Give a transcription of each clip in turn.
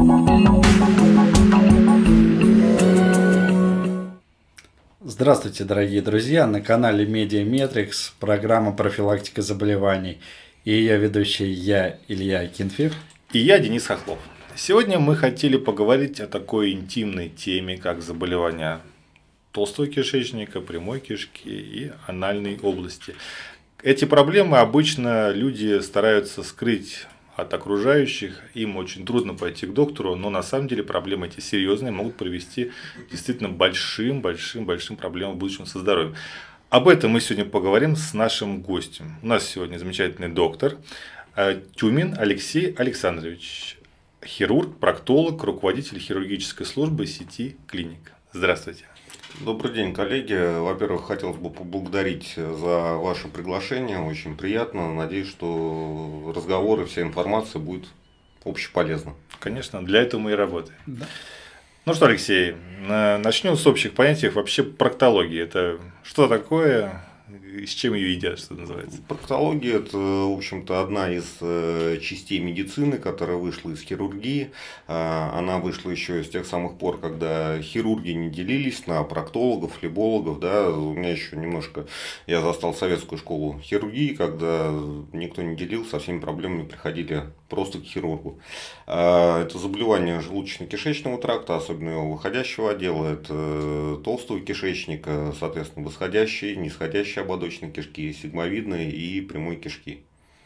Здравствуйте, дорогие друзья! На канале Медиаметрикс программа «Профилактика заболеваний». И ее ведущий Илья Акинфеев. И я, Денис Хохлов. Сегодня мы хотели поговорить о такой интимной теме, как заболевания толстого кишечника, прямой кишки и анальной области. Эти проблемы обычно люди стараются скрыть от окружающих, им очень трудно пойти к доктору, но на самом деле проблемы эти серьезные, могут привести к действительно большим проблемам в будущем со здоровьем. Об этом мы сегодня поговорим с нашим гостем. У нас сегодня замечательный доктор Тюмин Алексей Александрович, хирург, проктолог, руководитель хирургической службы сети клиник. Здравствуйте. Добрый день, коллеги. Во-первых, хотелось бы поблагодарить за ваше приглашение. Очень приятно. Надеюсь, что разговор и вся информация будет общеполезна. Конечно, для этого мы и работаем. Да. Ну что, Алексей, начнем с общих понятий. Вообще проктология – это что такое? И с чем ее едят, что называется? Проктология – это, в общем-то, одна из частей медицины, которая вышла из хирургии. Она вышла еще с тех самых пор, когда хирурги не делились на проктологов, флебологов. Да? У меня еще немножко, я застал советскую школу хирургии, когда никто не делил, со всеми проблемами приходили просто к хирургу. Это заболевание желудочно-кишечного тракта, особенно его выходящего отдела, это толстого кишечника, соответственно, восходящей, нисходящей ободочной кишки, сигмовидной и прямой кишки.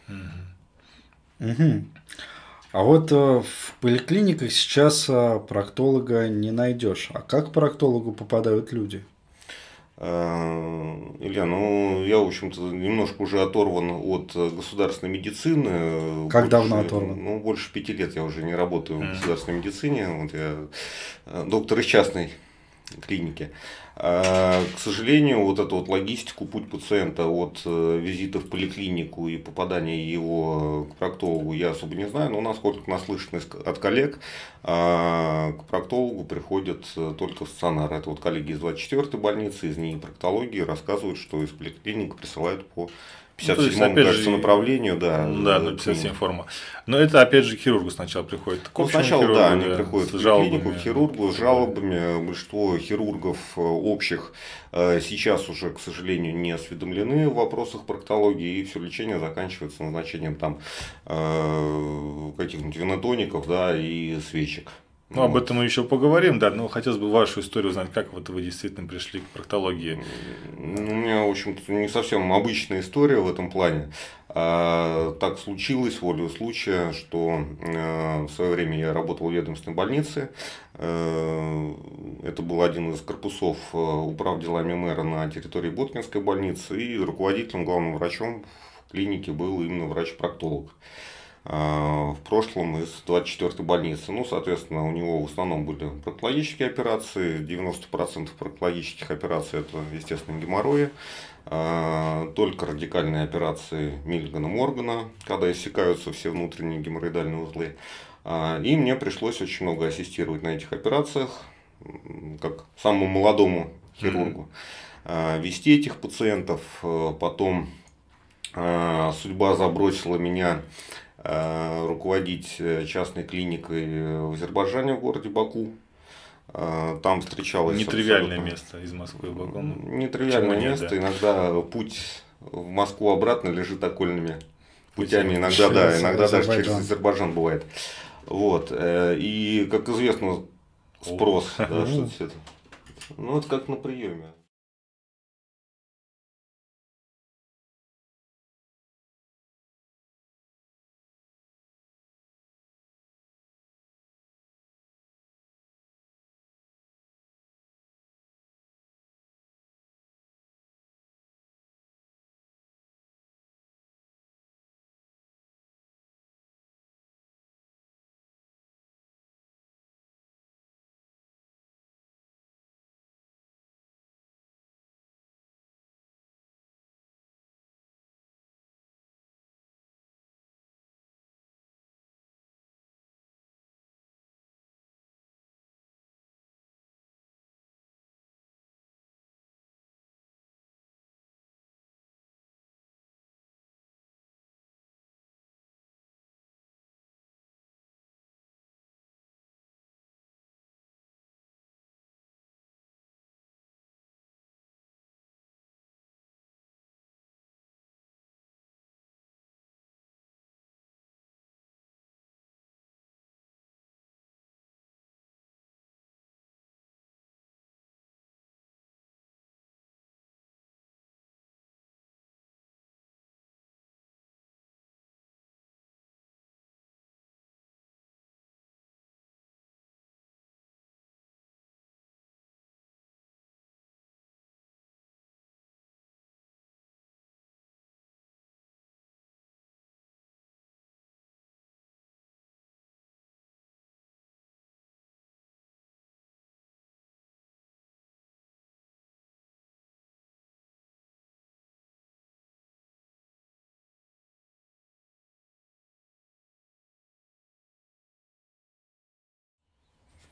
А вот в поликлиниках сейчас проктолога не найдешь. А как к проктологу попадают люди? Илья, ну я, в общем-то, немножко уже оторван от государственной медицины. Как давно оторван? Ну, больше 5 лет я уже не работаю в государственной медицине. Вот я доктор из частной клиники. К сожалению, вот эту вот логистику, путь пациента от визита в поликлинику и попадания его к проктологу я особо не знаю, но насколько наслышан от коллег, к проктологу приходят только в стационар. Это вот коллеги из 24-й больницы, из НИИ проктологии рассказывают, что из поликлиник присылают по 57-му, кажется, направлению, да. Да, 57 форма. Но это, опять же, к хирургу сначала приходит. Ну, сначала, хирургу, да, они приходят в клинику, к хирургу с жалобами. Большинство хирургов общих сейчас уже, к сожалению, не осведомлены в вопросах проктологии, и все лечение заканчивается назначением там каких-нибудь венотоников, да, и свечек. Ну, об этом мы еще поговорим, да, но хотелось бы вашу историю узнать, как вот вы действительно пришли к проктологии. Ну, у меня, в общем-то, не совсем обычная история в этом плане. Так случилось, волею случая, что в свое время я работал в ведомственной больнице. Это был один из корпусов управ делами мэра на территории Боткинской больницы, и руководителем, главным врачом в клинике был именно врач-проктолог. В прошлом из 24-й больницы. Ну, соответственно, у него в основном были проктологические операции. 90% проктологических операций это, естественно, геморрои. Только радикальные операции Миллигана-Моргана, когда иссякаются все внутренние геморроидальные узлы. И мне пришлось очень много ассистировать на этих операциях, как самому молодому хирургу. Вести этих пациентов. Потом судьба забросила меня руководить частной клиникой в Азербайджане, в городе Баку. Там встречалось... Нетривиальное место из Москвы в Баку. Нетривиальное место. Да. Иногда путь в Москву обратно лежит окольными путями. Иногда, да, иногда даже через Азербайджан бывает. Вот. И, как известно, спрос. Да, что это, ну, это как на приеме.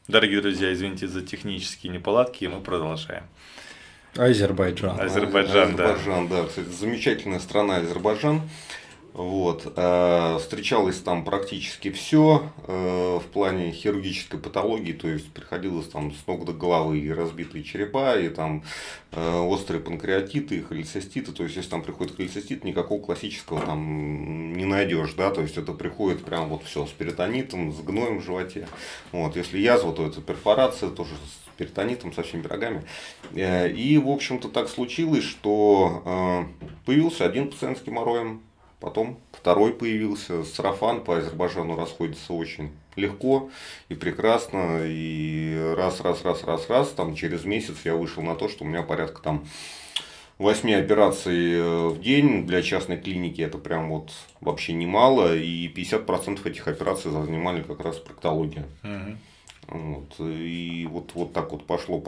Дорогие друзья, извините за технические неполадки, и мы продолжаем. Азербайджан. Азербайджан, да. Да, кстати, замечательная страна Азербайджан. Вот. Встречалось там практически все в плане хирургической патологии, то есть приходилось там с ног до головы и разбитые черепа, и там острые панкреатиты, и холециститы. То есть, если там приходит холецистит, никакого классического там не найдешь, да, то есть это приходит прям вот все с перитонитом, с гноем в животе. Вот. Если язва, то это перфорация, тоже с перитонитом, со всеми пирогами. И, в общем-то, так случилось, что появился один пациент с геморроем. Потом второй появился, сарафан по Азербайджану расходится очень легко и прекрасно. И раз, там через месяц я вышел на то, что у меня порядка там 8 операций в день. Для частной клиники это прям вот вообще немало. И 50% этих операций занимали как раз проктология. Вот. И вот так вот пошло.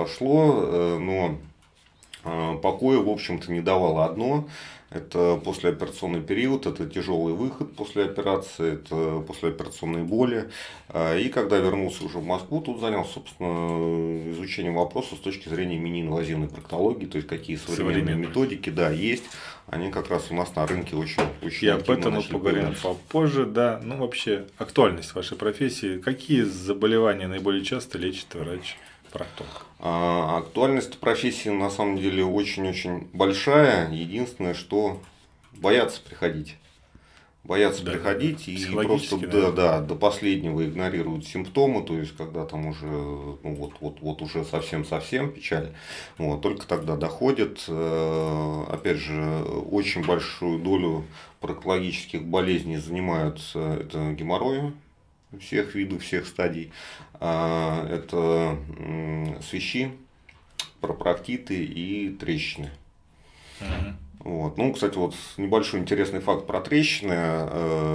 Но покоя, в общем-то, не давало одно. Это послеоперационный период, это тяжелый выход после операции, это послеоперационные боли. И когда вернулся уже в Москву, тут занялся, собственно, изучением вопроса с точки зрения мини-инвазивной проктологии, то есть какие современные методики, да, есть. Они как раз у нас на рынке очень и об этом мы поговорим попозже, да. Ну, вообще, актуальность вашей профессии. Какие заболевания наиболее часто лечит врач-проктолог? Актуальность профессии на самом деле очень-очень большая. Единственное, что боятся приходить. Приходить и просто до последнего игнорируют симптомы. То есть, когда там уже уже совсем печаль. Вот, только тогда доходит. Опять же, очень большую долю проктологических болезней занимают это геморрои всех видов, всех стадий. Это свищи, пропроктиты и трещины. Вот. Ну, кстати, вот небольшой интересный факт про трещины.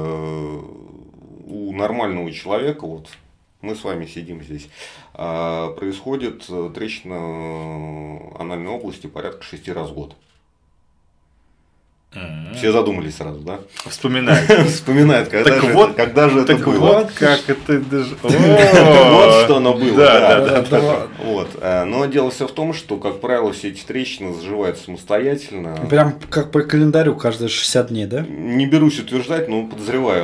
У нормального человека, вот мы с вами сидим здесь, происходит трещина анальной области порядка 6 раз в год. Все задумались сразу, да? Вспоминают, когда же это было. Вот как это даже. Вот что оно было. Да. Но дело все в том, что, как правило, все эти трещины заживают самостоятельно. Прям как по календарю каждые 60 дней, да? Не берусь утверждать, но подозреваю.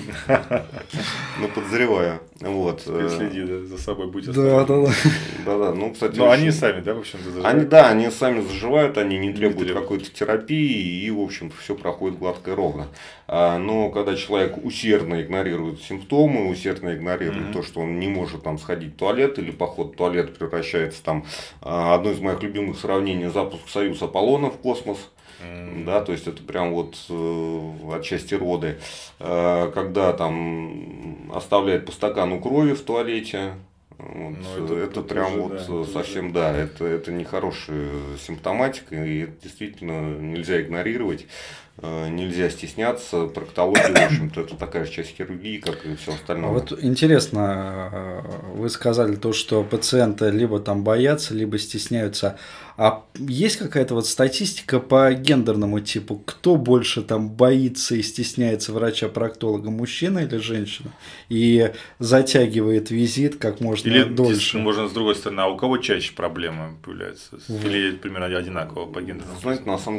Вот. Следи за собой, будь осторожен. Да. Ну, кстати. Но они сами, да, в общем-то, заживают? Они сами заживают, они не требуют какой-то терапии, и, в общем-то, все проходит гладко и ровно. Но когда человек усердно игнорирует симптомы, усердно игнорирует то, что он не может там сходить в туалет, или поход в туалет превращается там, одно из моих любимых сравнений, запуск Союз Аполлона в космос. Да, то есть это прям вот отчасти роды, когда там оставляет по стакану крови в туалете. Вот, это прям вот совсем, это нехорошая симптоматика, и действительно нельзя игнорировать, нельзя стесняться. Проктология, в общем-то, это такая же часть хирургии, как и все остальное. Вот интересно, вы сказали то, что пациенты либо там боятся, либо стесняются. А есть какая-то вот статистика по гендерному типу? Кто больше там боится и стесняется врача-проктолога, мужчина или женщина? И затягивает визит как можно дольше? Или можно с другой стороны, а у кого чаще проблемы появляются? Или примерно одинаково по гендерному? Знаете, на самом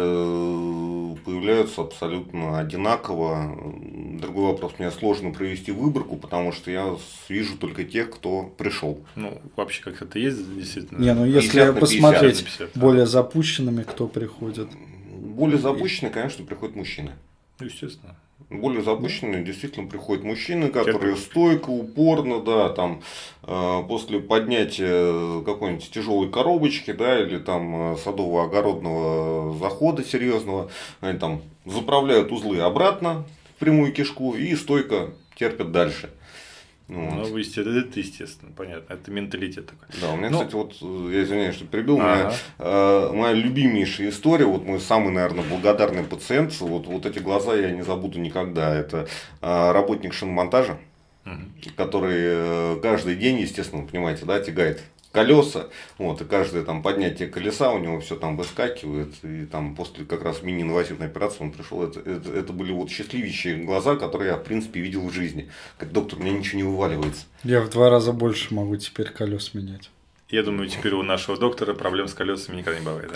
деле появляются абсолютно одинаково. Другой вопрос, мне сложно провести выборку, потому что я вижу только тех, кто пришел. Ну, вообще как это есть, действительно. Не, ну если посмотреть более запущенными, кто приходит? Более запущенные, конечно, приходят мужчины. Естественно. Более запущенные действительно приходят мужчины, которые стойко, упорно, да, там после поднятия какой-нибудь тяжелой коробочки, да, или там садово-огородного захода серьезного, они там заправляют узлы обратно в прямую кишку и стойко терпят дальше. Вот. Ну, это естественно, понятно, это менталитет такой. Да, у меня, кстати, вот, я извиняюсь, что перебил, моя любимейшая история, вот мой самый, наверное, благодарный пациент, вот эти глаза я не забуду никогда, это работник шиномонтажа, который каждый день, естественно, понимаете, да, тягает колеса, вот, и каждое там поднятие колеса у него все там выскакивает, и там после как раз мини-инвазивной операции он пришел, это были вот счастливейшие глаза, которые я в принципе видел в жизни. Как доктор, у меня ничего не вываливается. Я в 2 раза больше могу теперь колес менять. Я думаю, теперь у нашего доктора проблем с колесами никогда не бывает,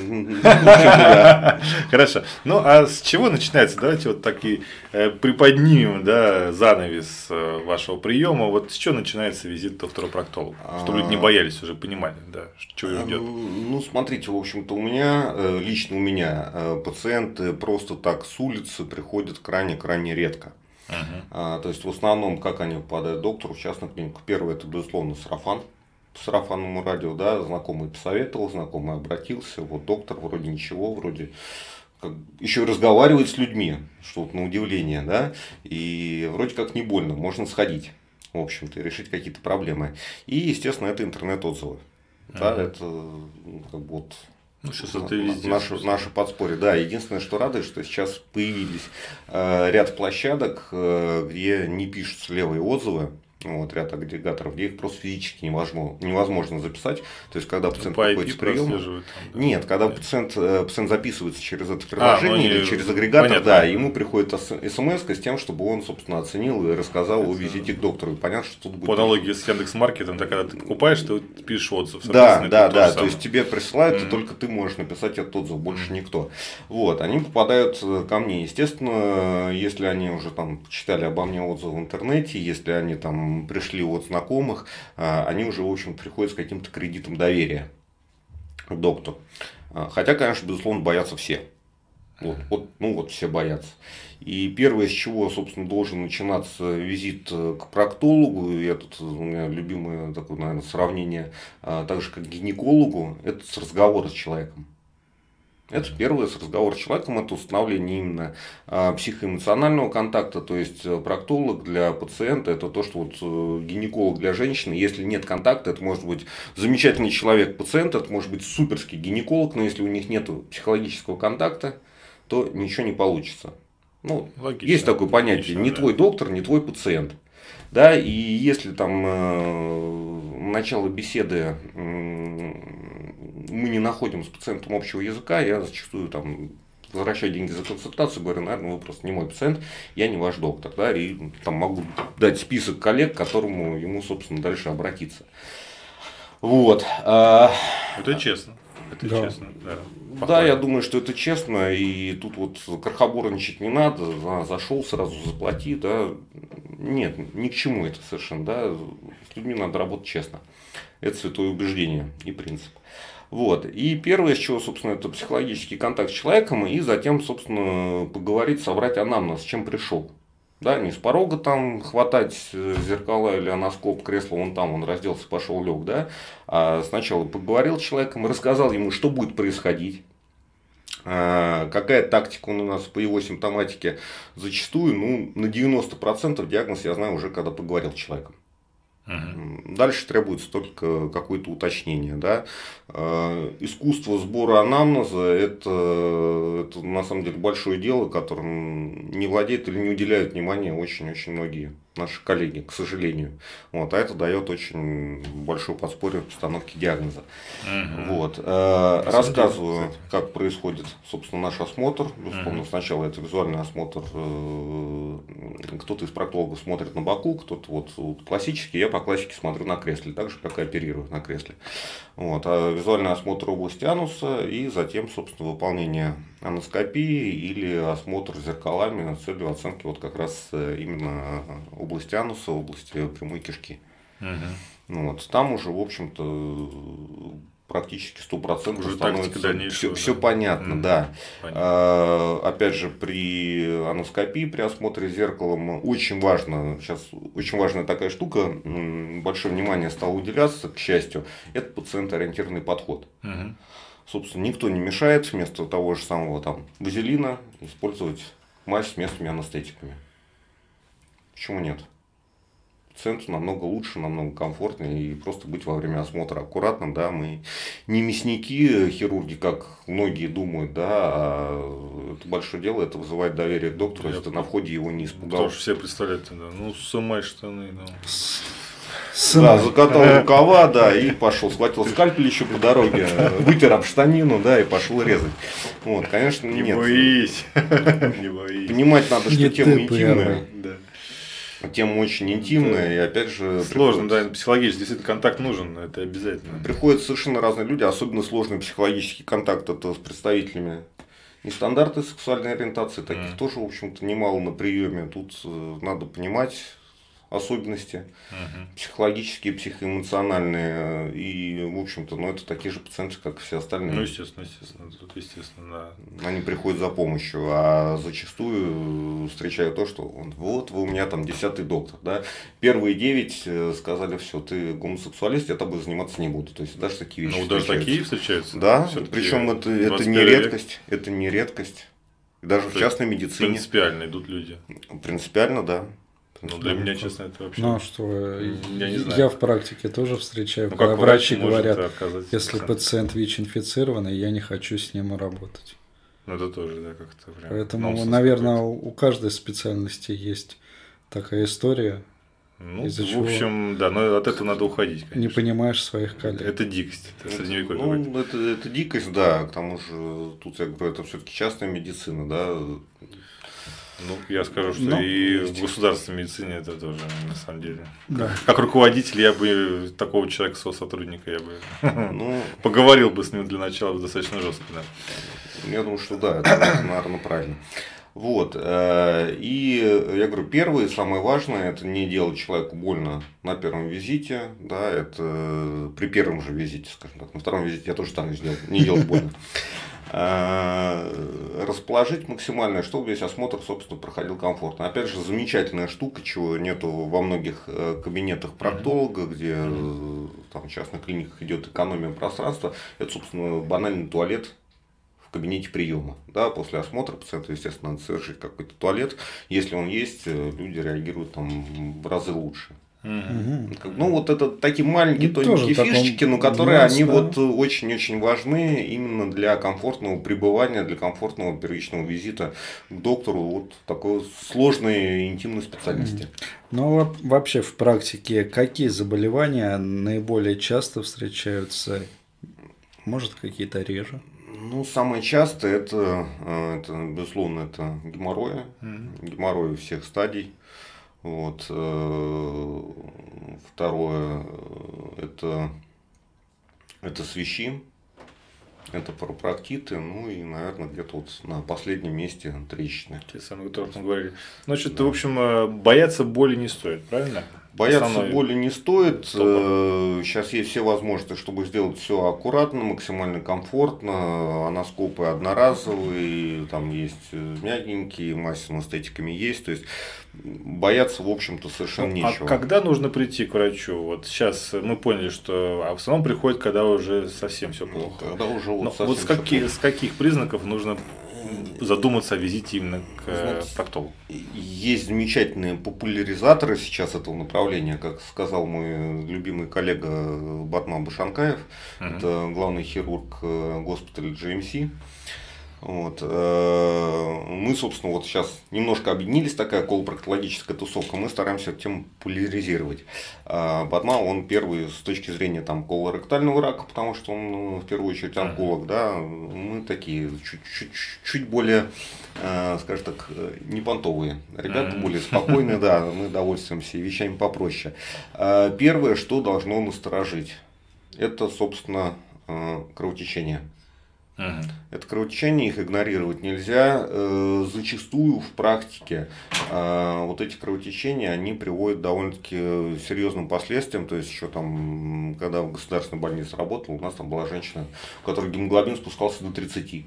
да? Хорошо. Ну, а с чего начинается? Давайте вот такие приподнимем, да, занавес вашего приема. Вот с чего начинается визит к доктору-проктологу? Чтобы люди не боялись, уже понимали, да, что их ждет. Ну, смотрите, в общем-то, лично у меня пациенты просто так с улицы приходят крайне-крайне редко. То есть, в основном, как они попадают к доктору в частную клинику? Первое, это, безусловно, сарафан. По сарафанному радио, да, знакомый посоветовал, знакомый обратился, вот доктор вроде ничего, вроде еще разговаривает с людьми, что вот на удивление, да, и вроде как не больно, можно сходить, в общем-то, и решить какие-то проблемы. И, естественно, это интернет-отзывы. Да, это как бы вот сейчас это везде, наше подспорье. Да, единственное, что радует, что сейчас появились ряд площадок, где не пишутся левые отзывы. Вот, ряд агрегаторов, где их просто физически невозможно записать. То есть, когда пациент приходит с приема. Нет, когда пациент записывается через это приложение или через агрегатор, понятно. Да, ему приходит смс с тем, чтобы он, собственно, оценил и рассказал о визите к доктору. И понятно, что тут будет. По аналогии с Яндекс.Маркетом, когда ты покупаешь, ты пишешь отзыв. Да. То есть тебе присылают, и только ты можешь написать этот отзыв, больше никто. Вот, они попадают ко мне. Естественно, если они уже там читали обо мне отзывы в интернете, если они там пришли от знакомых, они уже, в общем, приходят с каким-то кредитом доверия к доктору. Хотя, конечно, безусловно, боятся все. Вот все боятся. И первое, с чего, собственно, должен начинаться визит к проктологу, и это у меня любимое такое, наверное, сравнение, так же, как к гинекологу, это с разговора с человеком. Это первое, с разговора с человеком, это установление именно психоэмоционального контакта, то есть проктолог для пациента, это то, что вот гинеколог для женщины, если нет контакта, это может быть замечательный человек-пациент, это может быть суперский гинеколог, но если у них нет психологического контакта, то ничего не получится. Ну, логично, есть такое понятие, не твой доктор, не твой пациент. Да, и если там начало беседы мы не находим с пациентом общего языка, я зачастую там возвращаю деньги за консультацию, говорю, наверное, вы просто не мой пациент, я не ваш доктор, да, и там могу дать список коллег, к которому ему, собственно, дальше обратиться. Вот. Это честно. Это да. Честно, да. Да, я думаю, что это честно, и тут вот крохоборничать не надо, зашел, сразу заплати, да. Нет, ни к чему это совершенно, да. С людьми надо работать честно. Это святое убеждение и принцип. Вот. И первое, с чего, собственно, это психологический контакт с человеком, и затем, собственно, поговорить, собрать анамнез, с чем пришел. Да, не с порога там хватать зеркала или аноскоп, кресло, вон там, он разделся, пошел лег, да. А сначала поговорил с человеком, рассказал ему, что будет происходить. Какая тактика у нас по его симптоматике. Зачастую, на 90% диагноз я знаю уже, когда поговорил с человеком. Дальше требуется только какое-то уточнение. Да? Искусство сбора анамнеза это на самом деле большое дело, которым не владеют или не уделяют внимания очень-очень многие наши коллеги, к сожалению. Вот, а это дает очень большое подспорье в постановке диагноза. Вот. Рассказываю, как происходит, собственно, наш осмотр. Безусловно, сначала это визуальный осмотр. Кто-то из проктологов смотрит на боку, кто-то вот классический. Я по классике смотрю на кресле, так же, как и оперирую на кресле. Вот. А визуальный осмотр области ануса и затем, собственно, выполнение аноскопии или осмотр зеркалами с целью оценки вот как раз именно области ануса, области прямой кишки. Вот. Там уже, в общем-то, практически 100% становится все понятно, да. Опять же, при аноскопии, при осмотре зеркалом очень важно, сейчас очень важная такая штука, большое внимание стало уделяться, к счастью, это пациент-ориентированный подход. Собственно, никто не мешает вместо того же самого там вазелина использовать мазь с местными анестетиками. Почему нет? Пациенту намного лучше, намного комфортнее, и просто быть во время осмотра аккуратным, да, мы не мясники, хирурги, как многие думают, да, а это большое дело, это вызывает доверие к доктору, если ты на входе его не испугал. Потому что все представляют, да, сымай штаны, да. Да, закатал рукава, да, и пошел. Схватил скальпель еще по дороге, вытер об штанину, да, и пошел резать. Вот, конечно, Не нет. боись. Не боись. Понимать надо, что Не тема ты интимная. первый. Да. Тема очень интимная, и опять же... Сложно, да, психологически действительно контакт нужен, это обязательно. Приходят совершенно разные люди, особенно сложный психологический контакт это с представителями нестандартной сексуальной ориентации, таких тоже, в общем-то, немало на приеме. Тут надо понимать особенности психологические, психоэмоциональные, и, в общем-то, ну, это такие же пациенты, как и все остальные. Ну, естественно, тут, естественно, да. Они приходят за помощью, а зачастую встречаю то, что вот вы у меня там 10-й доктор, да, первые 9 сказали, все, ты гомосексуалист, я тобой заниматься не буду, то есть даже такие вещи. Ну, даже такие встречаются. Да, причем это не редкость, это не редкость, даже в частной медицине. Принципиально идут люди. Принципиально, да. Ну, для меня, честно, это вообще... Ну, а что, я не знаю. я в практике тоже встречаю, Ну, когда как врач врачи может говорят, отказать если пациенту? пациент ВИЧ-инфицированный, я не хочу с ним работать. Ну, это тоже, да, как-то прям... Поэтому, нонсенс наверное, какой-то. у каждой специальности есть такая история. Ну, из-за в чего общем, да, но от этого надо уходить, конечно. не понимаешь своих коллег. Это дикость, это средневековье. Ну, это дикость, да, к тому же, тут я говорю, это все-таки частная медицина, да. Ну, я скажу, что Ну, и в государственной медицине это тоже, на самом деле. Да. Как руководитель, я бы такого человека, сотрудника, я бы Ну, поговорил бы с ним для начала достаточно жестко, да. я думаю, что да, это, наверное, правильно. Вот. И я говорю, первое, самое важное, это не делать человеку больно на первом визите, да, это при первом же визите, скажем так, на втором визите я тоже стараюсь не делать больно. Расположить максимально, чтобы весь осмотр, собственно, проходил комфортно. Опять же, замечательная штука, чего нету во многих кабинетах проктолога, где там в частных клиниках идет экономия пространства, это, собственно, банальный туалет в кабинете приема. Да, после осмотра пациента, естественно, надо совершить какой-то туалет. Если он есть, люди реагируют там в разы лучше. Ну, вот это такие маленькие тоненькие фишечки, но которые они вот очень-очень важны именно для комфортного пребывания, для комфортного первичного визита к доктору вот такой сложной интимной специальности. Ну, а вообще в практике какие заболевания наиболее часто встречаются? Может, какие-то реже? Ну, самое частое это безусловно, это геморрои. Геморрои всех стадий. Вот. Второе это свищи, это паропроктиты, ну и, наверное, где-то вот на последнем месте трещины. Те самые, о которых мы говорили. Значит, в общем, бояться боли не стоит, правильно? Бояться боли не стоит. Сейчас есть все возможности, чтобы сделать все аккуратно, максимально комфортно. Аноскопы одноразовые, там есть мягенькие, мазь с анестетиками есть. То есть бояться, в общем-то, совершенно нечего. А когда нужно прийти к врачу? Вот сейчас мы поняли, что в основном приходит, когда уже совсем все плохо. Когда уже вот с каких признаков нужно задуматься о визите именно к проктологу? Есть замечательные популяризаторы сейчас этого направления, как сказал мой любимый коллега Батман Башанкаев, это главный хирург госпиталя GMC. Вот. Мы, собственно, вот сейчас немножко объединились, такая колопроктологическая тусовка, мы стараемся эту тему популяризировать. Батман, он первый с точки зрения там, колоректального рака, потому что он в первую очередь онколог, да, мы такие чуть более, скажем так, непонтовые ребята, более спокойные, да, мы довольствуемся вещами попроще. Первое, что должно насторожить, это, собственно, кровотечение. Это кровотечение, их игнорировать нельзя. Зачастую в практике вот эти кровотечения, они приводят к довольно-таки серьезным последствиям. То есть, еще там, когда в государственной больнице работал, у нас там была женщина, у которой гемоглобин спускался до 30.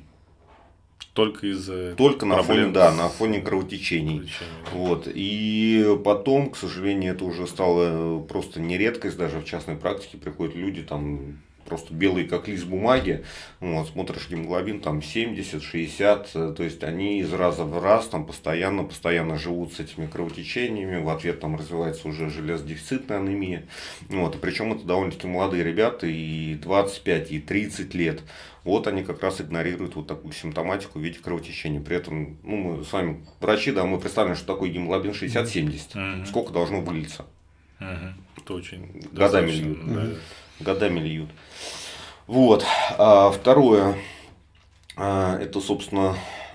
Только на фоне кровотечений. Вот. И потом, к сожалению, это уже стало просто не редкость, даже в частной практике приходят люди там просто белые как лист бумаги, вот, смотришь гемоглобин там 70-60, то есть они из раза в раз там постоянно живут с этими кровотечениями, в ответ там развивается уже железодефицитная анемия, вот, и причем это довольно-таки молодые ребята, и 25, и 30 лет, вот они как раз игнорируют вот такую симптоматику в виде кровотечения, при этом, ну, мы с вами врачи, да, мы представляем, что такое гемоглобин 60-70, сколько должно вылиться. Это очень годами льют. Годами льют. Вот. Второе, это, собственно,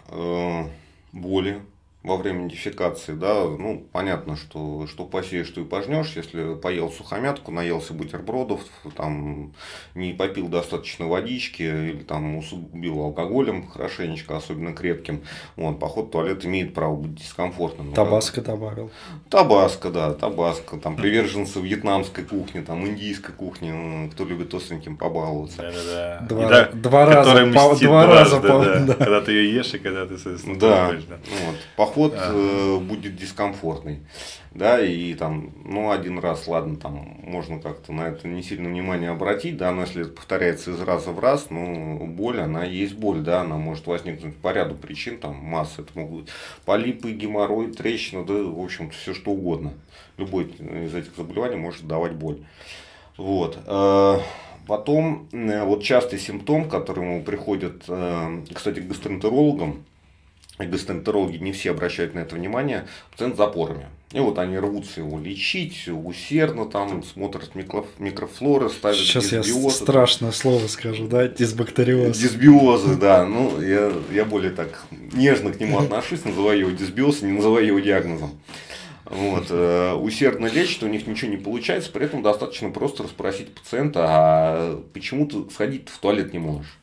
боли во время дефекации, да, ну, понятно, что посеешь, что и пожнешь, если поел сухомятку, наелся бутербродов, там, не попил достаточно водички, или там усугубил алкоголем хорошенечко, особенно крепким, вот, поход в туалет имеет право быть дискомфортным. Табаско добавил. Табаско, да, табаско, там, приверженцы вьетнамской кухни, там, индийской кухни, кто любит остреньким побаловаться. Да. Два раза, когда ты ее ешь и когда ты, соответственно, вот. Поход будет дискомфортный, да, и там, ну, один раз, ладно, там, можно как-то на это не сильно внимание обратить, да, но если это повторяется из раза в раз, ну, боль, она есть боль, да, она может возникнуть по ряду причин, там, масса, это могут быть полипы, геморрой, трещина, да, в общем-то, все что угодно, любой из этих заболеваний может давать боль, вот. Потом, вот частый симптом, к которому приходят, кстати, к гастроэнтерологам, и гастроэнтерологи не все обращают на это внимание, пациент с запорами. И вот они рвутся его лечить усердно, там смотрят микрофлоры, ставят сейчас дисбиозы. Я страшное слово скажу, да, дисбактериоз. Дисбиозы, да. Ну, я более так нежно к нему отношусь, называю его дисбиоз, не называю его диагнозом. Вот, усердно лечат, у них ничего не получается, при этом достаточно просто расспросить пациента, а почему ты сходить в туалет не можешь?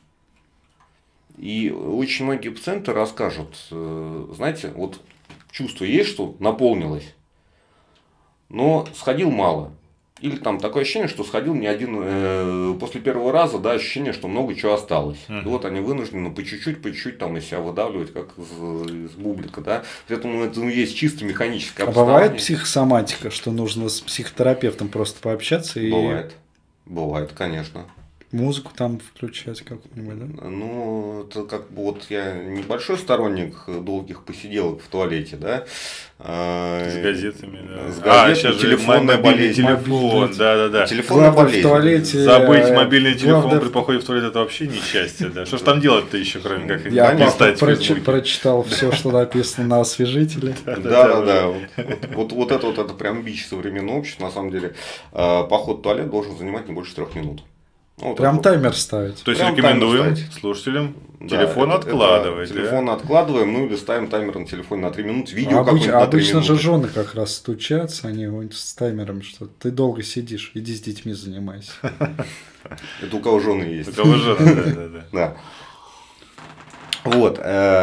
И очень многие пациенты расскажут, знаете, вот чувство есть, что наполнилось, но сходил мало. Или там такое ощущение, что сходил не один, после первого раза, да, ощущение, что много чего осталось. И вот они вынуждены по чуть-чуть там из себя выдавливать, как из бублика, да. Поэтому это есть чисто механическое обоснование. А бывает психосоматика, что нужно с психотерапевтом просто пообщаться? Бывает, конечно. Музыку там включать какую-нибудь, да? Ну, это как бы вот я небольшой сторонник долгих посиделок в туалете, да. С газетами, да. С газетами, сейчас телефонная болезнь. Телефон, да. Телефонная болезнь. В туалете, забыть мобильный телефон при походе в туалет — это вообще несчастье, да. Что ж там делать-то еще, кроме как я прочитал все, что написано на освежителе. Да. Вот это прям бич современного общества, на самом деле. Поход в туалет должен занимать не больше 3 минут. Ну, прям таймер ставить. То есть рекомендуем слушателям телефон откладывать. Телефон откладываем, ну или ставим таймер на телефоне на 3 минуты. Видео обычно же жены как раз стучатся, они с таймером, что ты долго сидишь, иди с детьми занимайся. Это у кого жены есть. У кого жены, да. Вот.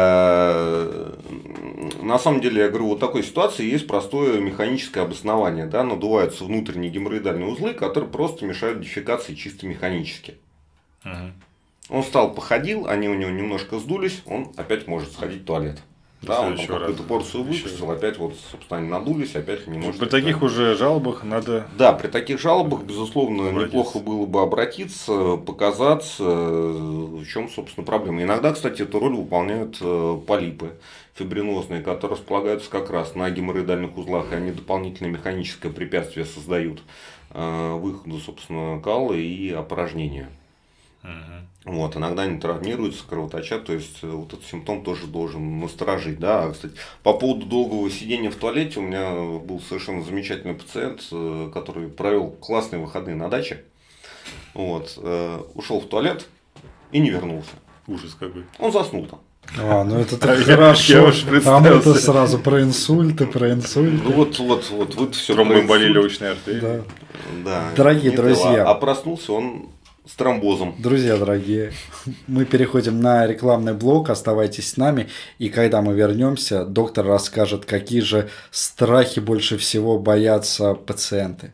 На самом деле, я говорю, вот в такой ситуации есть простое механическое обоснование. Да? Надуваются внутренние геморроидальные узлы, которые просто мешают дефекации чисто механически. Он встал, походил, они у него немножко сдулись, он опять может сходить в туалет. Да, он какую-то порцию выпустил, опять вот, собственно, они надулись, опять не может. При таких уже жалобах надо... Да, при таких жалобах, безусловно, неплохо было бы обратиться, показаться, в чем, собственно, проблема. Иногда, кстати, эту роль выполняют полипы фибринозные, которые располагаются как раз на геморроидальных узлах, и они дополнительное механическое препятствие создают выходу, собственно, кала и опорожнения. Вот, иногда они травмируются, кровоточат, то есть вот этот симптом тоже должен насторожить. Да? Кстати, по поводу долгого сидения в туалете, у меня был совершенно замечательный пациент, который провел классные выходные на даче, вот, ушел в туалет и не вернулся. Ужас какой. Он заснул там. Ну это так хорошо. А мы-то сразу про инсульты. Ну вот все. Тромбоэмболия легочной артерии. Да. Дорогие друзья. А проснулся он с тромбозом. Друзья дорогие, мы переходим на рекламный блок, оставайтесь с нами, и когда мы вернемся, доктор расскажет, какие же страхи больше всего боятся пациенты.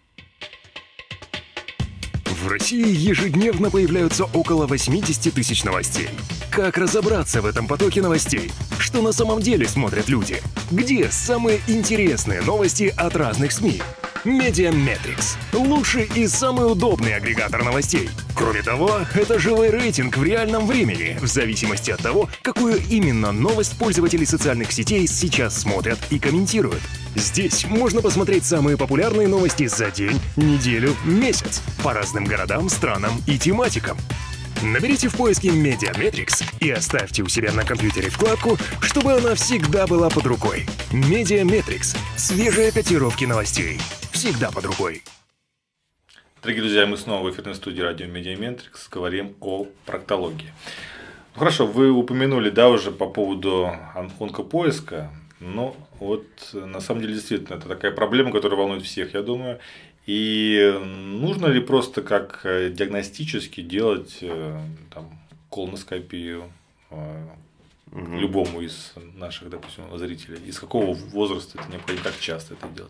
В России ежедневно появляются около 80 тысяч новостей. Как разобраться в этом потоке новостей? Что на самом деле смотрят люди? Где самые интересные новости от разных СМИ? Медиаметрикс – лучший и самый удобный агрегатор новостей. Кроме того, это живой рейтинг в реальном времени, в зависимости от того, какую именно новость пользователи социальных сетей сейчас смотрят и комментируют. Здесь можно посмотреть самые популярные новости за день, неделю, месяц по разным городам, странам и тематикам. Наберите в поиске Медиаметрикс и оставьте у себя на компьютере вкладку, чтобы она всегда была под рукой. Медиаметрикс – свежие котировки новостей. Все всегда под рукой. Дорогие друзья, мы снова в эфирной студии радио Медиаметрикс говорим о проктологии. Ну, хорошо, вы упомянули, да, уже по поводу онкопоиска, но вот на самом деле действительно это такая проблема, которая волнует всех, я думаю. И нужно ли просто как диагностически делать там, колоноскопию любому из наших, допустим, зрителей? Из какого возраста это необходимо, как часто это делать?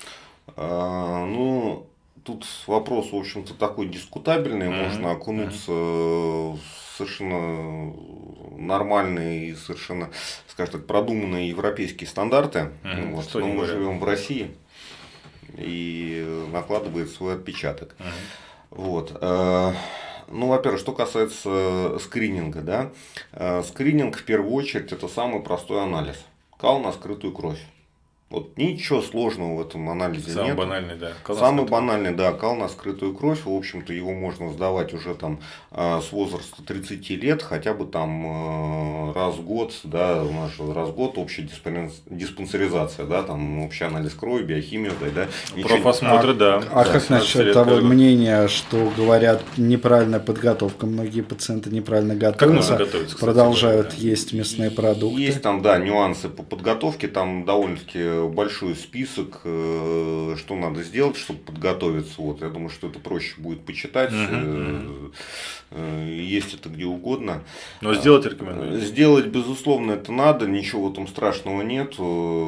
Ну, тут вопрос, в общем-то, такой дискутабельный. Можно окунуться в совершенно нормальные и совершенно, скажем так, продуманные европейские стандарты. Вот. Но мы живем в России, и накладывает свой отпечаток. Вот. Ну, во-первых, что касается скрининга, да, скрининг в первую очередь это самый простой анализ. Кал на скрытую кровь. Вот ничего сложного в этом анализе самый нет. Банальный, да. Самый банальный, да, кал на скрытую кровь. В общем-то, его можно сдавать уже там с возраста 30 лет, хотя бы там раз в год, да, у нас же раз в год общая диспансеризация, да, там общий анализ крови, биохимия, да. Профосмотры, да. А как насчет того мнения, что говорят неправильная подготовка, многие пациенты неправильно готовятся, продолжают есть мясные продукты? Есть там, да, нюансы по подготовке, там довольно-таки большой список, что надо сделать, чтобы подготовиться. Вот, я думаю, что это проще будет почитать. Есть это где угодно. Но сделать рекомендую. Сделать, безусловно, это надо, ничего в этом страшного нет.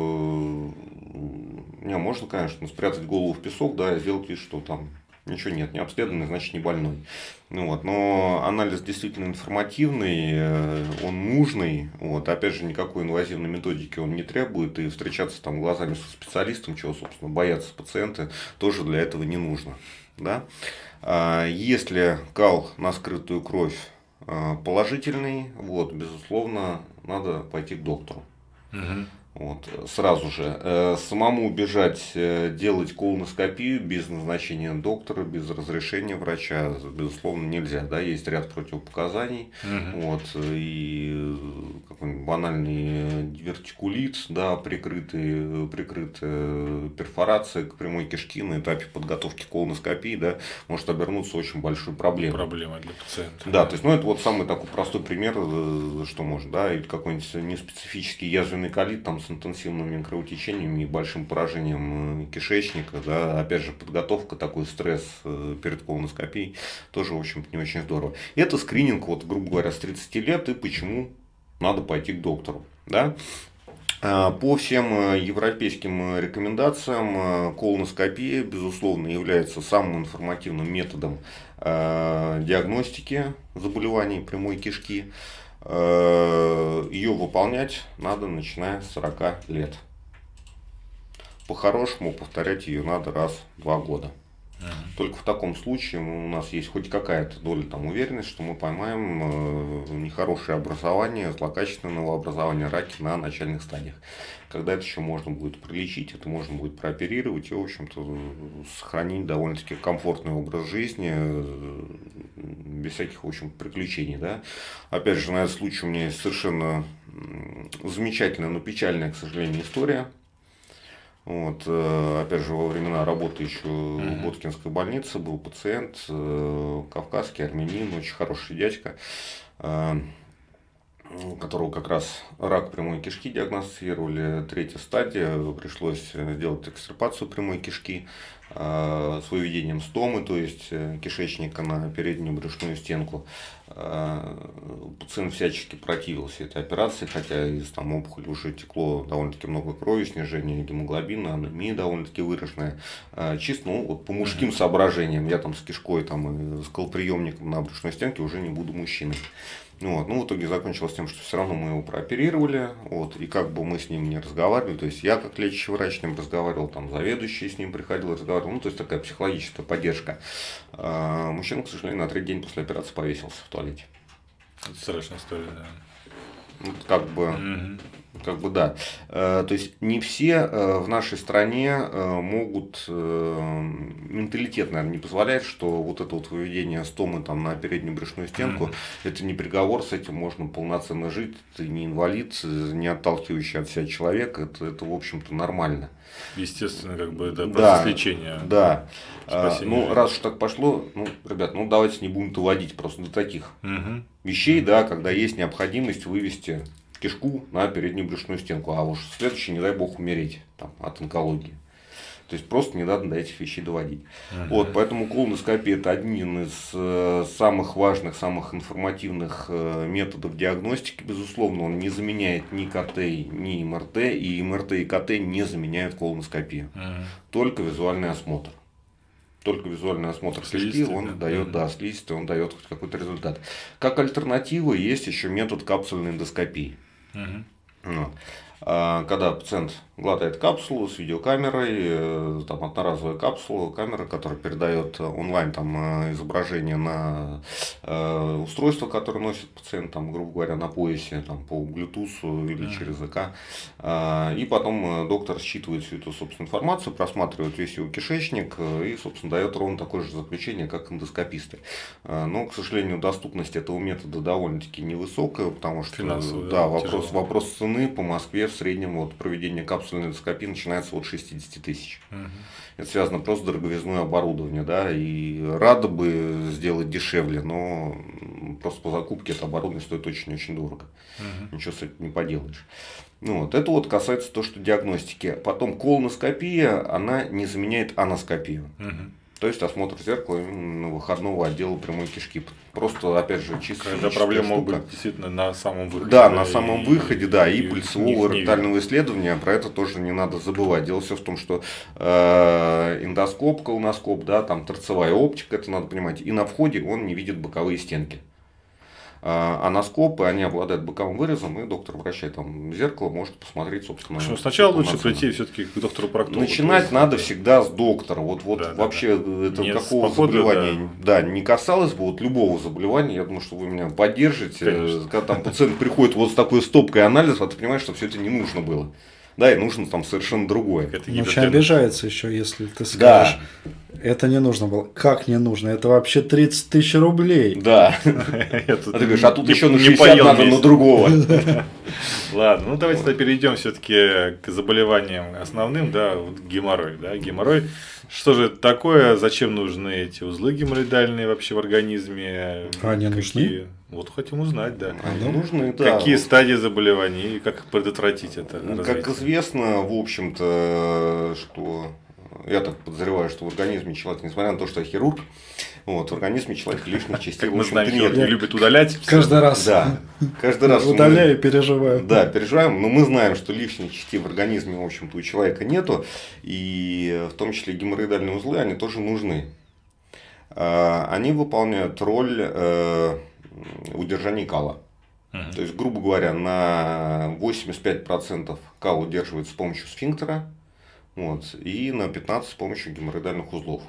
Не, можно, конечно, спрятать голову в песок, да, и сделать вид, что там ничего нет, не обследованный, значит не больной. Ну, вот, но анализ действительно информативный, он нужный. Вот, опять же, никакой инвазивной методики он не требует. И встречаться там глазами со специалистом, чего, собственно, боятся пациенты, тоже для этого не нужно. Да? Если кал на скрытую кровь положительный, вот, безусловно, надо пойти к доктору. Вот, сразу же. Самому бежать, делать колоноскопию без назначения доктора, без разрешения врача, безусловно, нельзя. Да? Есть ряд противопоказаний. Вот, и какой-нибудь банальный дивертикулит, да, прикрытая перфорация к прямой кишки на этапе подготовки колоноскопии, да, может обернуться очень большой проблемой. Проблема для пациента. Да, то есть, ну, это вот самый такой простой пример, что может, да, или какой-нибудь неспецифический язвенный колит там, с интенсивными кровотечениями и большим поражением кишечника, да, опять же, подготовка, такой стресс перед колоноскопией, тоже, в общем-то, не очень здорово. Это скрининг, вот, грубо говоря, с 30 лет, и почему надо пойти к доктору, да. По всем европейским рекомендациям колоноскопия, безусловно, является самым информативным методом диагностики заболеваний прямой кишки. Ее выполнять надо начиная с 40 лет. По-хорошему повторять ее надо раз в 2 года. Только в таком случае у нас есть хоть какая-то доля там, уверенности, что мы поймаем нехорошее образование, злокачественного образования раки на начальных стадиях. Когда это еще можно будет пролечить, это можно будет прооперировать и, в общем-то, сохранить довольно-таки комфортный образ жизни, без всяких, в общем, приключений. Да? Опять же, на этот случай у меня есть совершенно замечательная, но печальная, к сожалению, история. Вот, опять же, во времена работы еще в Боткинской больнице был пациент, кавказский, армянин, очень хороший дядька, у которого как раз рак прямой кишки диагностировали, 3-я стадия, пришлось сделать экстирпацию прямой кишки с выведением стомы, то есть кишечника на переднюю брюшную стенку. Пациент всячески противился этой операции, хотя из там опухоли уже текло довольно-таки много крови, снижение гемоглобина, анемия довольно-таки выраженная. Чисто, ну, вот по мужским соображениям, я там с кишкой там, и с колприемником на брюшной стенке уже не буду мужчиной. Вот. Ну, в итоге закончилось тем, что все равно мы его прооперировали, вот, и как бы мы с ним не разговаривали, то есть я как лечащий врач с ним разговаривал, там заведующий с ним приходил, разговаривал, ну, то есть такая психологическая поддержка. Мужчина, к сожалению, на 3-й день после операции повесился в туалете. Это страшная история, да. Как бы да. То есть не все в нашей стране могут, менталитет, наверное, не позволяет, что вот это вот выведение стомы там на переднюю брюшную стенку, это не приговор, с этим можно полноценно жить, ты не инвалид, не отталкивающий от себя человек, это в общем-то нормально. Естественно, как бы это процесс лечения. Да. Ну, раз уж так пошло, ребят, давайте не будем доводить просто до таких вещей, да, когда есть необходимость вывести кишку на переднюю брюшную стенку, а уж следующий, не дай бог, умереть там, от онкологии. То есть просто не надо до этих вещей доводить. Вот, поэтому колоноскопия – это один из самых важных, самых информативных методов диагностики. Безусловно, он не заменяет ни КТ, ни МРТ, и МРТ и КТ не заменяют колоноскопию. Только визуальный осмотр. Только визуальный осмотр кишки, он дает, слизистый, он дает хоть какой-то результат. Как альтернатива есть еще метод капсульной эндоскопии. Вот. Когда пациент глотает капсулу с видеокамерой, там одноразовая капсула, камера, которая передает онлайн там, изображение на устройство, которое носит пациент, там, грубо говоря, на поясе там, по Bluetooth или через ЗК. И потом доктор считывает всю эту, собственно, информацию, просматривает весь его кишечник и, собственно, дает ровно такое же заключение, как эндоскописты. Но, к сожалению, доступность этого метода довольно-таки невысокая, потому что вопрос цены по Москве в среднем вот, проведение капсульной эндоскопии начинается от 60 тысяч. Это связано просто с дороговизной оборудования, да, и рады бы сделать дешевле, но просто по закупке это оборудование стоит очень-очень дорого. Ничего с этим не поделаешь. Вот. Это вот касается то, что диагностики. Потом колоноскопия, она не заменяет аноскопию. То есть осмотр зеркала выходного отдела прямой кишки. Просто, опять же, чисто. Когда проблема может быть действительно на самом выходе. Да, на самом выходе, да, и пульсового ректального исследования, про это тоже не надо забывать. Дело все в том, что эндоскоп, колоноскоп, да, там торцевая оптика, это надо понимать, и на входе он не видит боковые стенки. Аноскопы, они обладают боковым вырезом, и доктор, вращая там зеркало, может посмотреть, собственно. Сначала лучше прийти все-таки к доктору-проктологу. Начинать надо всегда с доктора. Вот вообще это не какого заболевания не касалось бы, вот любого заболевания, я думаю, что вы меня поддержите. Конечно. Когда там пациент приходит вот с такой стопкой анализов, а ты понимаешь, что все это не нужно было. Да, и нужно там совершенно другое. Он очень обижается еще, если ты скажешь, это не нужно было. Как не нужно? Это вообще 30 тысяч рублей. Да. А ты говоришь, а тут еще на 60 надо на другого. Ладно, давайте тогда перейдем все-таки к заболеваниям основным, да, геморрой. Геморрой. Что же это такое? Зачем нужны эти узлы геморроидальные вообще в организме? Они нужны? Вот хотим узнать, да. Они нужны, да. Какие стадии заболеваний и как предотвратить это? Как известно, в общем-то, что я так подозреваю, что в организме человека, несмотря на то, что я хирург, в организме человека лишних частей, в общем-то, нет. Любит удалять. Каждый раз. Да. Каждый раз. Удаляю и переживаю. Да, переживаем, но мы знаем, что лишних частей в организме, в общем-то, у человека нету, и в том числе геморроидальные узлы, они тоже нужны. Они выполняют роль удержания кала. То есть, грубо говоря, на 85% кал удерживается с помощью сфинктера, и на 15% с помощью геморроидальных узлов.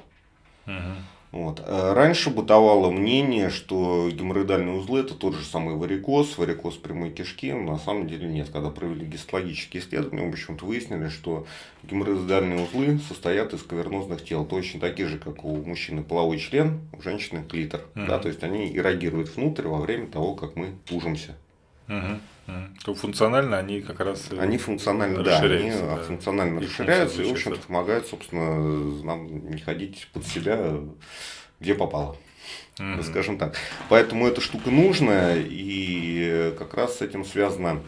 Раньше бытовало мнение, что геморроидальные узлы – это тот же самый варикоз прямой кишки. На самом деле нет. Когда провели гистологические исследования, в общем-то выяснили, что геморроидальные узлы состоят из кавернозных тел. Точно такие же, как у мужчины половой член, у женщины клитор. Да, то есть они эрогируют внутрь во время того, как мы тужимся. То функционально они как раз они функционально, функционально расширяются и, в общем-то, помогают, собственно, нам не ходить под себя, где попало. Скажем так. Поэтому эта штука нужная, и как раз с этим связано,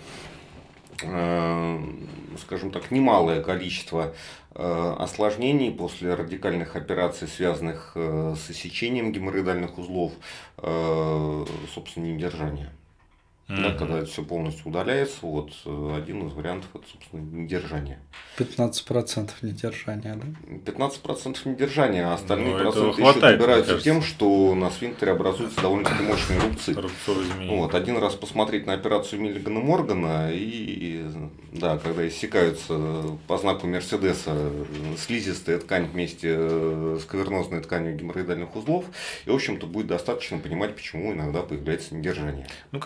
скажем так, немалое количество осложнений после радикальных операций, связанных с иссечением геморроидальных узлов, собственно, недержания. Да, когда это все полностью удаляется, один из вариантов это, собственно, недержание. 15% недержания, да? 15% недержания, а остальные проценты еще добираются тем, что на сфинктере образуются довольно-таки мощные рубцы. Один раз посмотреть на операцию Миллигана Моргана, и когда иссякаются по знаку Мерседеса слизистая ткань вместе с кавернозной тканью геморроидальных узлов, и, в общем-то, будет достаточно понимать, почему иногда появляется недержание. Какие стадии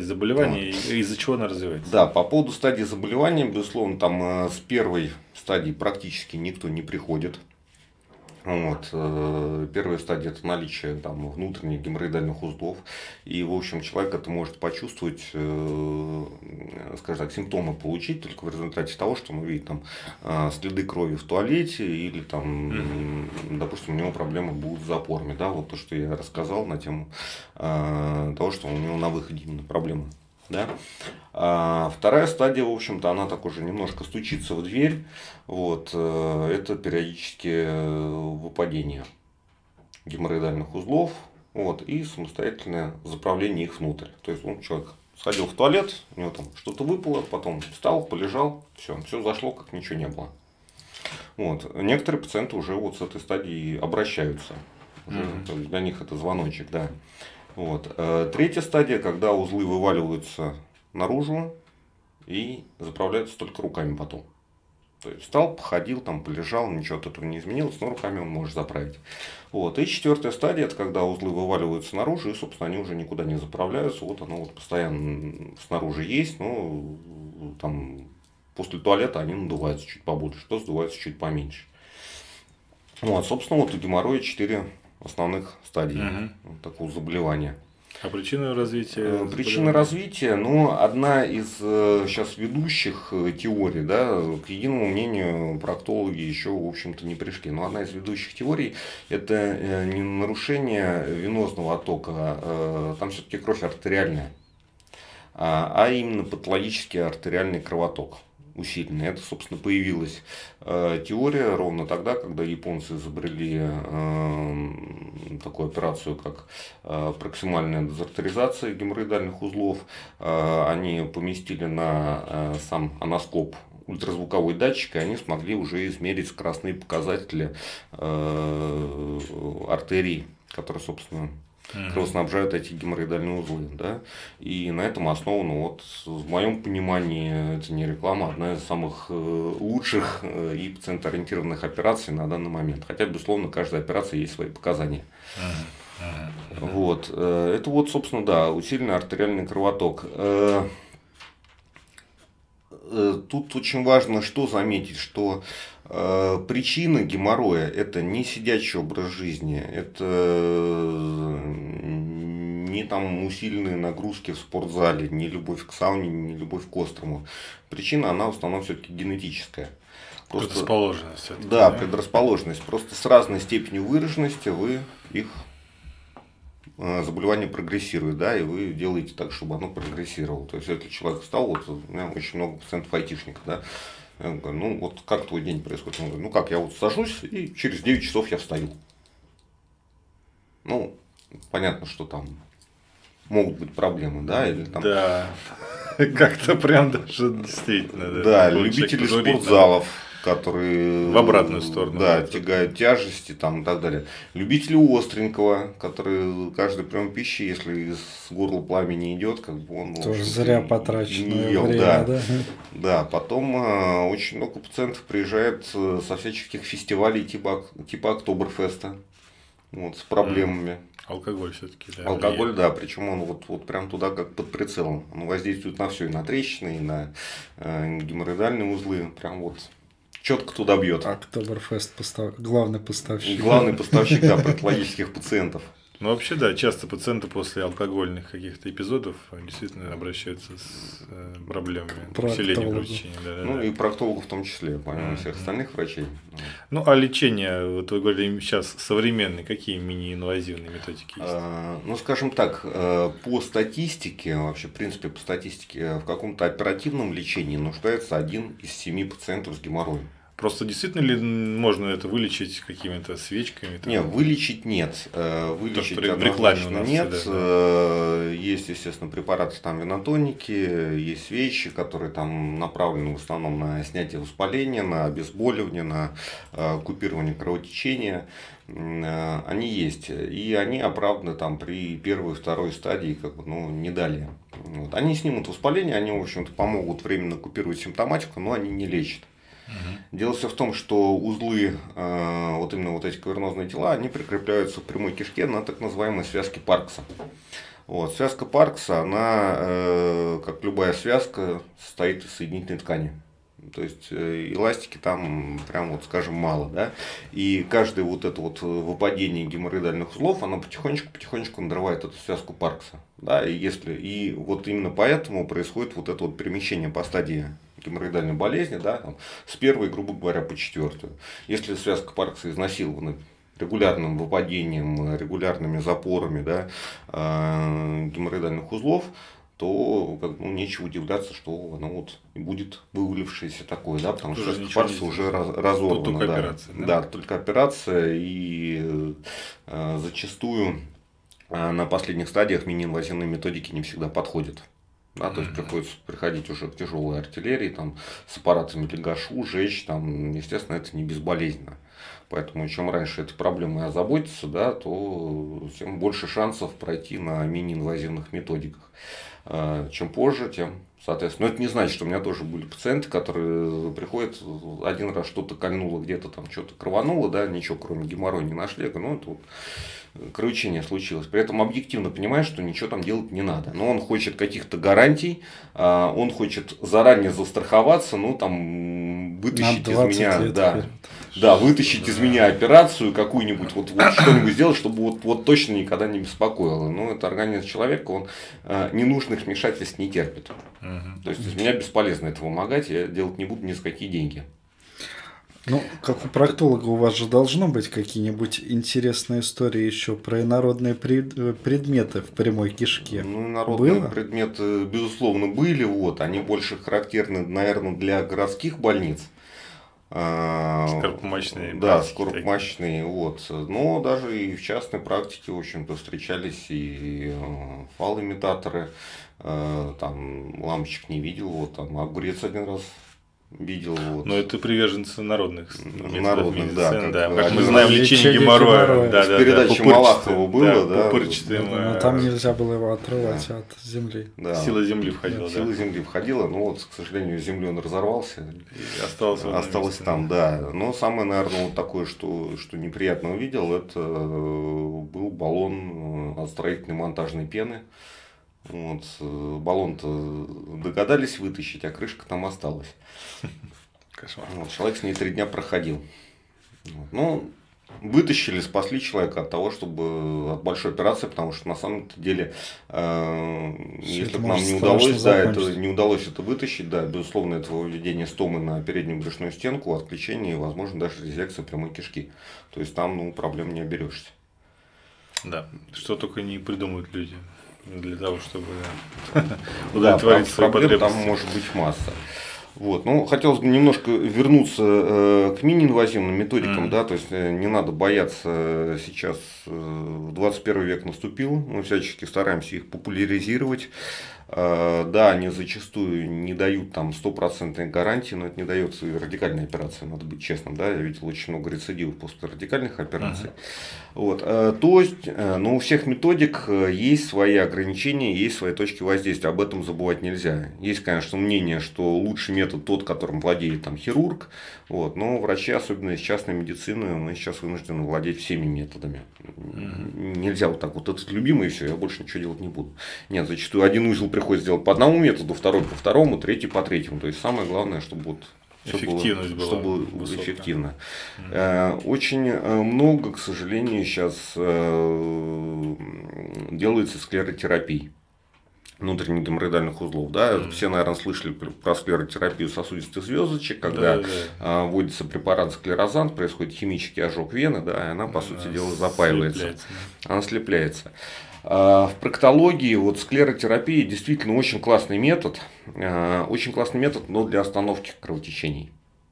стадия заболевания и из-за чего она развивается? Да, по поводу стадии заболевания, безусловно, там с первой стадии практически никто не приходит. Вот. Первая стадия – это наличие там, внутренних геморроидальных узлов. И, в общем, человек это может почувствовать, скажем так, симптомы получить только в результате того, что он видит там, следы крови в туалете или, там, допустим, у него проблемы будут с запорами. Да? Вот то, что я рассказал на тему того, что у него на выходе именно проблемы. Да? А вторая стадия, в общем-то, она так уже немножко стучится в дверь. Вот, это периодические выпадения геморроидальных узлов, вот, и самостоятельное заправление их внутрь. То есть человек сходил в туалет, у него там что-то выпало, потом встал, полежал, все зашло, как ничего не было. Вот. Некоторые пациенты уже вот с этой стадии обращаются. То есть для них это звоночек, да. Вот. Третья стадия, когда узлы вываливаются наружу и заправляются только руками потом. То есть встал, походил, там, полежал, ничего от этого не изменилось, но руками он может заправить. Вот. И четвертая стадия, это когда узлы вываливаются наружу, и, собственно, они уже никуда не заправляются. Вот оно вот постоянно снаружи есть, но там, после туалета они надуваются чуть побольше, что сдуваются чуть поменьше. Вот, собственно, вот у геморроя 4 основных стадий такого заболевания. А причины развития? Причины развития, ну, одна из сейчас ведущих теорий, да, к единому мнению проктологи еще, в общем-то, не пришли. Но одна из ведущих теорий – это не нарушение венозного оттока, там все-таки кровь артериальная, а именно патологический артериальный кровоток. Усиленный. Это, собственно, появилась теория ровно тогда, когда японцы изобрели такую операцию, как проксимальная дезартеризация геморроидальных узлов. Они поместили на сам аноскоп ультразвуковой датчик, и они смогли уже измерить скоростные показатели артерий, которые, собственно, кровоснабжают эти геморроидальные узлы. Да? И на этом основано, вот, в моем понимании, это не реклама, одна из самых лучших и пациентоориентированных операций на данный момент. Хотя, безусловно, каждая операция есть свои показания. Вот. Это вот, собственно, да, усиленный артериальный кровоток. Тут очень важно что заметить, что причина геморроя – это не сидячий образ жизни, это не там усиленные нагрузки в спортзале, не любовь к сауне, не любовь к острому. Причина, она в основном все-таки генетическая. Просто, предрасположенность. Да, предрасположенность. Просто с разной степенью выраженности их заболевание прогрессирует, да, и вы делаете так, чтобы оно прогрессировало. То есть, если человек встал, вот у меня очень много пациентов айтишников, да, я говорю, ну вот как твой день происходит? Он говорит, ну как, я вот сажусь, и через 9 часов я встаю. Ну, понятно, что там могут быть проблемы, да, или там... Да, как-то прям даже действительно. Да, любители спортзалов, которые в обратную сторону, да, тягают тяжести там, и так далее. Любители остренького, которые каждый прием пищи, если из горла пламя не идет, как бы он тоже зря потраченное ел, время, да. Да. Да, потом очень много пациентов приезжает со всяческих фестивалей типа Октоберфеста, вот, с проблемами. Алкоголь все-таки, да. Алкоголь, да, причем он вот прям туда как под прицелом. Он воздействует на все, и на трещины, и на геморроидальные узлы. Прям вот четко туда бьет. Октоберфест главный поставщик. Главный поставщик, да, патологических пациентов. Ну, вообще, да, часто пациенты после алкогольных каких-то эпизодов действительно обращаются с проблемами усиления кровотечения. Да, ну, и проктологов в том числе, помимо всех остальных врачей. Ну, а лечение, вот вы говорили, сейчас современные, какие мини-инвазивные методики есть? Ну, скажем так, по статистике, вообще, в принципе, по статистике, в каком-то оперативном лечении нуждается 1 из 7 пациентов с геморроем. Просто действительно ли можно это вылечить какими-то свечками? Там? Не, вылечить нет. Вылечить в рекламе у нас нет. Всегда, да. Есть, естественно, препараты там венотоники, есть свечи, которые там направлены в основном на снятие воспаления, на обезболивание, на купирование кровотечения. Они есть. И они оправданы там при первой и второй стадии, как бы, ну, не далее. Вот. Они снимут воспаление, они, в общем-то, помогут временно купировать симптоматику, но они не лечат. Дело все в том, что узлы, вот именно вот эти кавернозные тела, они прикрепляются в прямой кишке на так называемой связке Паркса. Вот. Связка Паркса, она, как любая связка, состоит из соединительной ткани. То есть эластики там прям вот скажем мало, да, и каждое вот это вот выпадение геморроидальных узлов, оно потихонечку надрывает эту связку Паркса, да, и вот именно поэтому происходит вот это вот перемещение по стадии геморроидальной болезни, да, там, с первой, грубо говоря, по четвертую. Если связка Паркса изнасилована регулярным выпадением, регулярными запорами, да, геморроидальных узлов, то нечего удивляться, что оно вот и будет вывалившееся такое, да, потому что Паркса уже разорвана. Только да. операция. Да, только операция, и зачастую на последних стадиях мини-инвазивные методики не всегда подходят. Да, то есть приходится приходить уже к тяжелой артиллерии, там, с аппаратами для гашу, жечь, там, естественно, это не безболезненно. Поэтому чем раньше этой проблемой озаботиться, да, то тем больше шансов пройти на мини-инвазивных методиках. Чем позже, тем, соответственно. Но это не значит, что у меня тоже были пациенты, которые приходят, один раз что-то кольнуло, где-то там что-то кровануло, да, ничего кроме геморроя не нашли. Ну, это вот кровотечение случилось. При этом объективно понимаешь, что ничего там делать не надо. Но он хочет каких-то гарантий, он хочет заранее застраховаться, ну там вытащить из меня, да, вытащить из меня операцию какую-нибудь, вот что-нибудь сделать, чтобы вот точно никогда не беспокоило. Но это организм человека, он ненужных вмешательств не терпит. То есть из меня бесполезно это вымогать, я делать не буду ни за какие деньги. Ну, как у проктолога у вас же должно быть какие-нибудь интересные истории еще про инородные предметы в прямой кишке. Ну, инородные предметы, безусловно, были. Вот. Они больше характерны, наверное, для городских больниц. Скоропомощные. Да, скоропомощные. Вот. Но даже и в частной практике, в общем-то, встречались и фалоимитаторы. Там лампочек не видел. Вот, там огурец один раз видел. Вот. Но это приверженцы народных методов медицины, да. Как мы знаем, лечение геморроя. Да, с передачи Малахова было, да. Но там нельзя было его отрывать от земли. Да. Сила земли входила. Сила земли входила, но вот, к сожалению, с землей он разорвался. И осталось там, да. Но самое, наверное, вот такое, что неприятно увидел, это был баллон от строительной монтажной пены. Вот, баллон-то догадались вытащить, а крышка там осталась. Кошмар. Вот, человек с ней 3 дня проходил. Вот. Ну, вытащили, спасли человека от того, чтобы от большой операции, потому что на самом деле, если бы нам не удалось это вытащить, да, безусловно, это выведение стомы на переднюю брюшную стенку, отключение и, возможно, даже резекция прямой кишки. То есть там проблем не оберешься. Да, что только не придумывают люди для того, чтобы удовлетворить свои потребности. Там может быть масса. Вот. Ну, хотелось бы немножко вернуться к мини-инвазивным методикам, да, то есть не надо бояться, сейчас 21 век наступил, мы всячески стараемся их популяризировать. Да, они зачастую не дают там 100% гарантии, но это не дает и радикальной операции, надо быть честным, да, я видел очень много рецидивов после радикальных операций. Вот. То есть, но у всех методик есть свои ограничения, есть свои точки воздействия, об этом забывать нельзя. Есть, конечно, мнение, что лучший метод тот, которым владеет там хирург, вот, но врачи, особенно из частной медицины, мы сейчас вынуждены владеть всеми методами. Нельзя вот так вот, этот любимый, и все, я больше ничего делать не буду. Нет, зачастую один узел приходится делать по одному методу, второй по второму, третий по третьему. То есть самое главное, чтобы вот эффективность была, чтобы эффективно. Очень много, к сожалению, сейчас делается склеротерапии внутренних геморроидальных узлов. Да? Все, наверное, слышали про склеротерапию сосудистых звездочек, когда вводится препарат склерозант, происходит химический ожог вены, да, и она, по сути дела, запаивается. Она слепляется. В проктологии вот склеротерапия действительно очень классный метод, но для остановки кровотечений.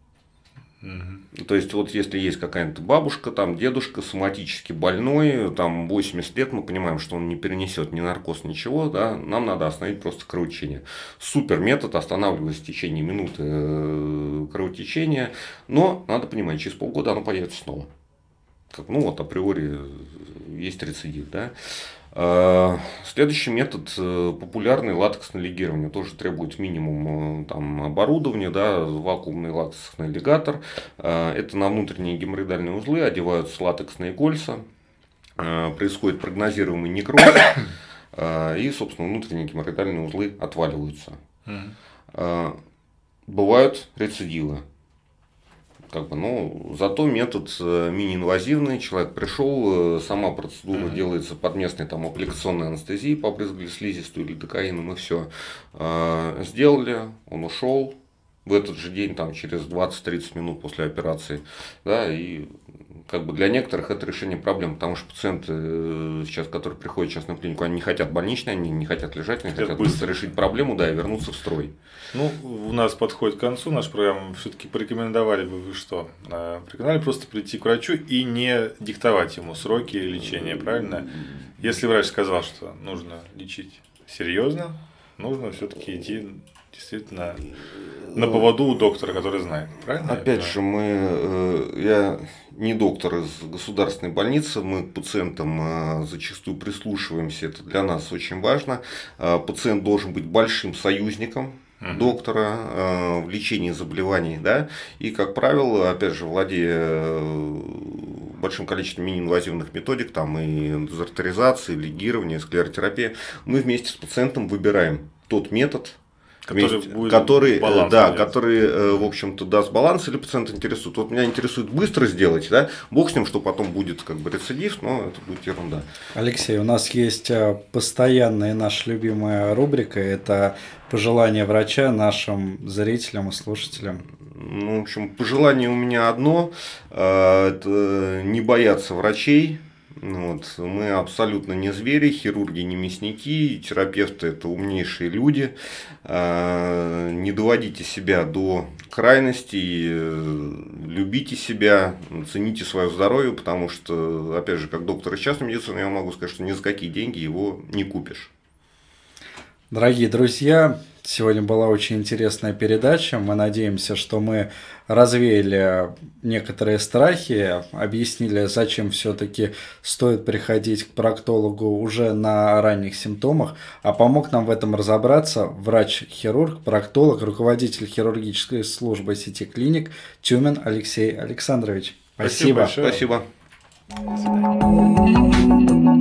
То есть, вот если есть какая-то бабушка, там, дедушка соматически больной, там 80 лет, мы понимаем, что он не перенесет ни наркоз, ничего, да, нам надо остановить просто кровотечение. Супер метод, останавливается в течение минуты кровотечения, но надо понимать, через полгода оно появится снова. Ну вот априори есть рецидив, да. Следующий метод популярный латексное лигирование, тоже требует минимум там, оборудования, да, вакуумный латексный лигатор. Это на внутренние геморроидальные узлы одеваются латексные кольца, происходит прогнозируемый некроз. и, собственно, внутренние геморроидальные узлы отваливаются. Бывают рецидивы. Зато метод мини-инвазивный. Человек пришел, сама процедура делается под местной аппликационной анестезией, побрызгали слизистую или докаином, и все. Сделали, он ушел в этот же день, через 20-30 минут после операции. Да, и для некоторых это решение проблем, потому что пациенты сейчас, которые приходят в частную клинику, они не хотят больничные, они не хотят лежать, они хотят быстро решить проблему, да, и вернуться в строй. У нас подходит к концу наша программа. Все-таки порекомендовали бы вы что? Порекомендовали просто прийти к врачу и не диктовать ему сроки лечения, правильно? Если врач сказал, что нужно лечить серьезно, нужно все-таки идти действительно на поводу у доктора, который знает. Правильно? Опять же, я не доктор из государственной больницы, мы к пациентам зачастую прислушиваемся, это для нас очень важно. Пациент должен быть большим союзником доктора в лечении заболеваний, да, и, как правило, опять же, владея большим количеством мини-инвазивных методик, и дезартеризации, лигирования, склеротерапии, мы вместе с пациентом выбираем тот метод, который, в общем-то, даст баланс, или пациент интересует. Вот меня интересует быстро сделать, да, бог с ним, что потом будет рецидив, но это будет ерунда. Алексей, у нас есть постоянная наша любимая рубрика, это пожелания врача нашим зрителям и слушателям. В общем, пожелание у меня одно, это не бояться врачей. Мы абсолютно не звери, хирурги не мясники, терапевты это умнейшие люди. Не доводите себя до крайностей, любите себя, цените свое здоровье, потому что, опять же, как доктор из частной медицины, я могу сказать, что ни за какие деньги его не купишь. Дорогие друзья, сегодня была очень интересная передача. Мы надеемся, что мы развеяли некоторые страхи, объяснили, зачем все-таки стоит приходить к проктологу уже на ранних симптомах, а помог нам в этом разобраться врач-хирург, проктолог, руководитель хирургической службы сети клиник Тюмин Алексей Александрович. Спасибо. Спасибо. До свидания.